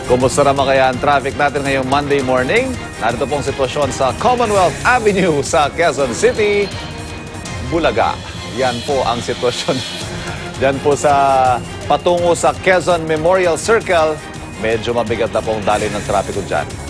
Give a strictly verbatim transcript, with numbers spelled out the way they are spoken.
Kumusta naman kaya ang traffic natin ngayong Monday morning? Narito pong sitwasyon sa Commonwealth Avenue sa Quezon City, Bulaga. Yan po ang sitwasyon. Diyan po sa patungo sa Quezon Memorial Circle, medyo mabigat na pong daloy ng trapiko dyan.